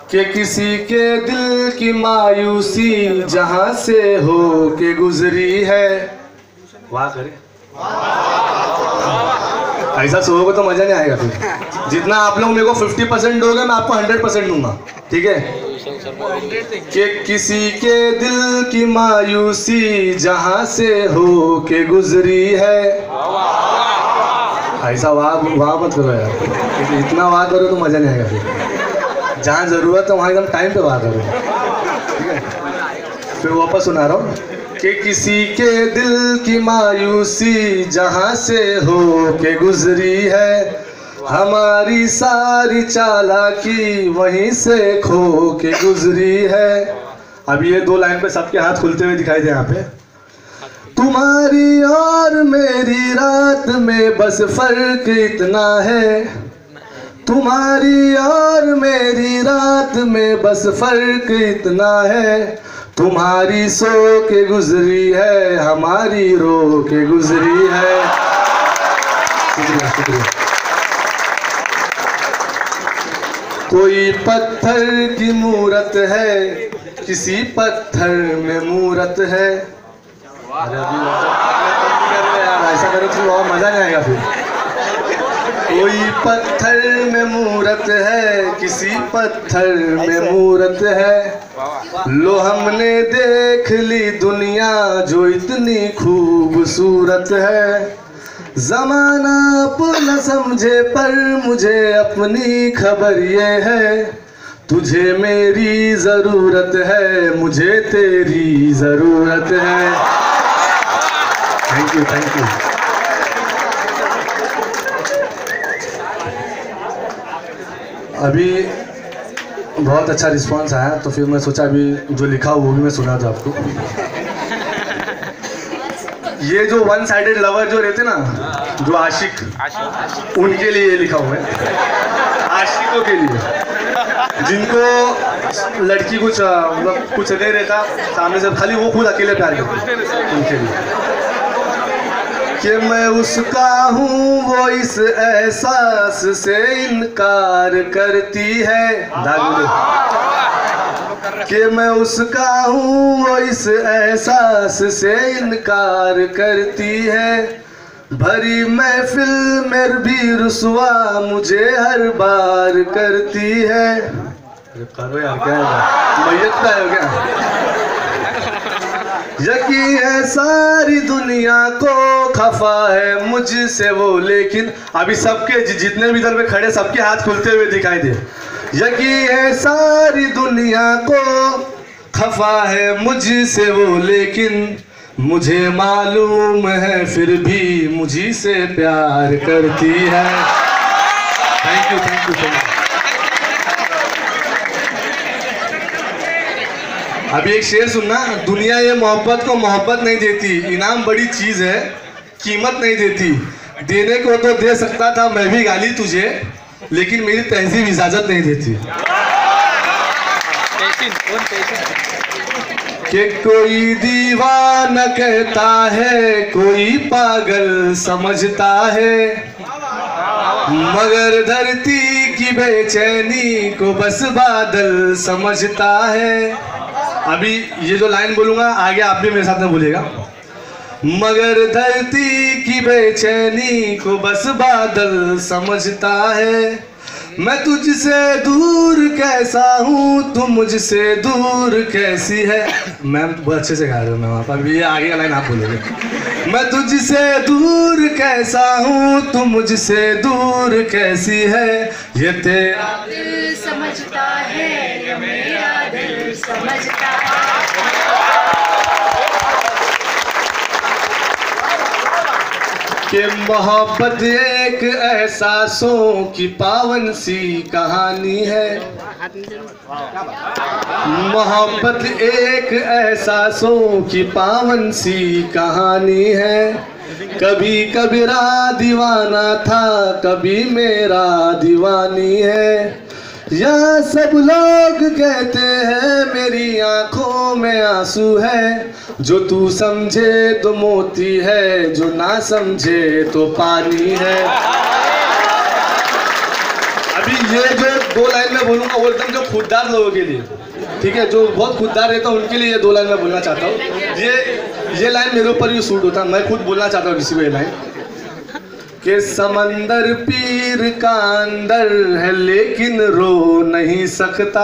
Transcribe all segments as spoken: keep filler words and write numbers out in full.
कि किसी के दिल की मायूसी जहां से हो के गुजरी है। वाह करे, ऐसा सोओगे तो मजा नहीं आएगा फिर। जितना आप लोग मेरे को फिफ्टी परसेंट दोगे मैं आपको हंड्रेड परसेंट दूंगा, ठीक है। कि किसी के दिल की मायूसी जहां से हो के गुजरी है। ऐसा वाह वाह मत करो यार, इतना वाह करो तो मजा नहीं आएगा फिर। जहाँ जरूरत है वहाँ एकदम टाइम पे वाह करो, ठीक है। फिर वापस सुना रहा हूँ कि किसी के दिल की मायूसी जहाँ से हो के गुजरी है, हमारी सारी चालाकी वहीं से खो के गुजरी है। अब ये दो लाइन पे सबके हाथ खुलते हुए दिखाई दे यहाँ पे। तुम्हारी और मेरी रात में बस फर्क इतना है, तुम्हारी और मेरी रात में बस फर्क इतना है, तुम्हारी सो के गुजरी है हमारी रो के गुजरी है। शुक्रिया शुक्रिया। कोई पत्थर की मूरत है, किसी पत्थर में मूरत है। अरे अभी यार ऐसा करो तो और मजा नहीं आएगा फिर। कोई पत्थर में मूरत है, किसी पत्थर में मूरत है, लो हमने देख ली दुनिया जो इतनी खूबसूरत है। जमाना अपना समझे पर मुझे अपनी खबर ये है, तुझे मेरी जरूरत है मुझे तेरी जरूरत है। Thank you thank you. अभी बहुत अच्छा रिस्पांस आया तो फिर मैं सोचा अभी जो लिखा वो भी मैं सुना था आपको। ये जो वन साइडेड लवर जो रहते ना, जो आशिक, उनके लिए ये लिखा हुआ है, आशिकों के लिए, जिनको लड़की कुछ मतलब कुछ नहीं रहता सामने से, खाली वो खुद अकेले प्यार करते, उनके लिए। कि मैं उसका हूँ वो इस एहसास से इनकार करती है, कि मैं उसका हूँ वो इस एहसास से इनकार करती है, भरी महफिल में भी रुसवा मुझे हर बार करती है। करो यार क्या है, मैयत का है क्या? यकीन है सारी दुनिया को खफा है मुझसे वो, लेकिन अभी सबके जितने भी इधर पे खड़े सबके हाथ खुलते हुए दिखाई दे। यकीन है सारी दुनिया को खफा है मुझसे वो, लेकिन मुझे मालूम है फिर भी मुझी से प्यार करती है। Thank you thank you thank you. अभी एक शेर सुनना, दुनिया ये मोहब्बत को मोहब्बत नहीं देती, इनाम बड़ी चीज है कीमत नहीं देती, देने को तो दे सकता था मैं भी गाली तुझे, लेकिन मेरी तहजीब इजाजत नहीं देती। कि कोई दीवाना कहता है कोई पागल समझता है, मगर धरती की बेचैनी को बस बादल समझता है। अभी ये जो लाइन बोलूंगा आगे आप भी मेरे साथ में बोलिएगा। मगर धरती की बेचैनी को बस बादल समझता है, मैं तुझसे दूर कैसा हूँ तू मुझसे दूर कैसी है। मैम बहुत अच्छे से गा रहे हो मैम आप, अभी ये आगे का लाइन आप बोलोगे। मैं तुझसे दूर कैसा हूँ तू मुझसे दूर कैसी है, ये तेरा दिल समझता है ये मेरा दिल समझता है। कि मोहब्बत एक एहसासों की पावन सी कहानी है, मोहब्बत एक एहसासों की पावन सी कहानी है, कभी कबीरा दीवाना था कभी मेरा दीवानी है। यहाँ सब लोग कहते हैं मेरी आंखों में आंसू है, जो तू समझे तो मोती है जो ना समझे तो पानी है। अभी ये जो दो लाइन में बोलूँगा वो एकदम जो खुददार लोगों के लिए, ठीक है, जो बहुत खुददार रहता है उनके लिए ये दो लाइन में बोलना चाहता हूँ। ये ये लाइन मेरे ऊपर भी सूट होता है, मैं खुद बोलना चाहता हूँ किसी को ये लाइन कि समंदर पीर का अंदर है लेकिन रो नहीं सकता,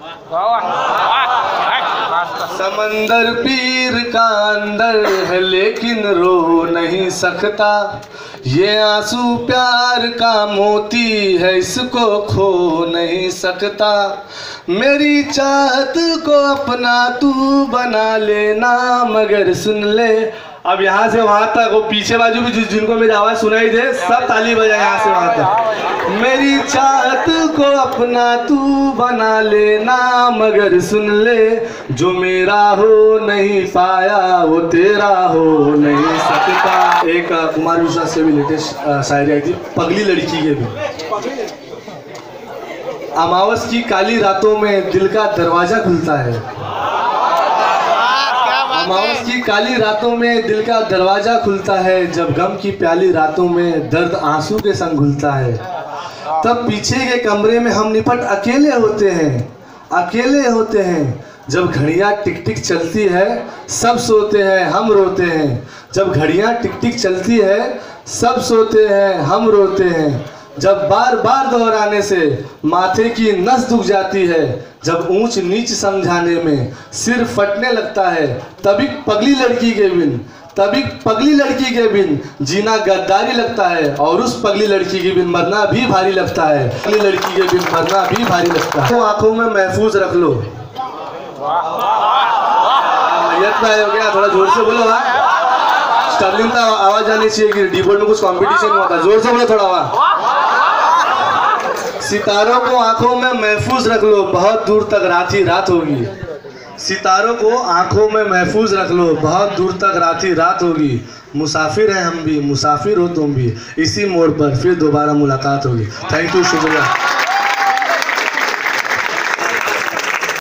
समंदर पीर का अंदर है लेकिन रो नहीं सकता, ये आंसू प्यार का मोती है इसको खो नहीं सकता, मेरी चाहत को अपना तू बना लेना मगर सुन ले। अब यहाँ से वहाँ तक वो पीछे बाजू भी जिनको मेरी आवाज़ सुनाई दे सब ताली बजाए यहाँ से वहाँ तक। मेरी चाहत को अपना तू बना लेना मगर सुन ले, जो मेरा हो नहीं पाया वो तेरा हो नहीं सकता। एक कुमार विश्वास से भी लेटेस्ट शायरी आई थी, पगली लड़की के भी। अमावस की काली रातों में दिल का दरवाजा खुलता है, अमावस की काली रातों में दिल का दरवाजा खुलता है, जब गम की प्याली रातों में दर्द आंसू के संग घुलता है, तब पीछे के कमरे में हम निपट अकेले होते हैं, अकेले होते हैं, जब घड़ियाँ टिक टिक चलती है सब सोते हैं हम रोते हैं, जब घड़ियाँ टिक टिक चलती है सब सोते हैं हम रोते हैं, जब बार बार दोहराने से माथे की नस दुख जाती है, जब ऊंच नीच समझाने में सिर फटने लगता है, तभी पगली लड़की के बिन तभी पगली लड़की के बिन जीना गद्दारी लगता है, और उस पगली लड़की के बिन मरना भी भारी लगता है, पगली लड़की के बिन मरना भी भारी लगता है। तो आंखों में महफूज रख लो। मैयत में हो गया, थोड़ा जोर से बोलो। हाँ स्टर्लिंग का आवाज आनी चाहिए कि कीबोर्ड में कुछ कंपटीशन हुआ था, जोर से बोलो थोड़ा। वहाँ सितारों को आंखों में महफूज रख लो, बहुत दूर तक रात ही रात होगी, सितारों को आंखों में महफूज रख लो, बहुत दूर तक रात ही रात होगी, मुसाफिर हैं हम भी मुसाफिर हो तुम भी, इसी मोड़ पर फिर दोबारा मुलाकात होगी। थैंक यू, शुक्रिया।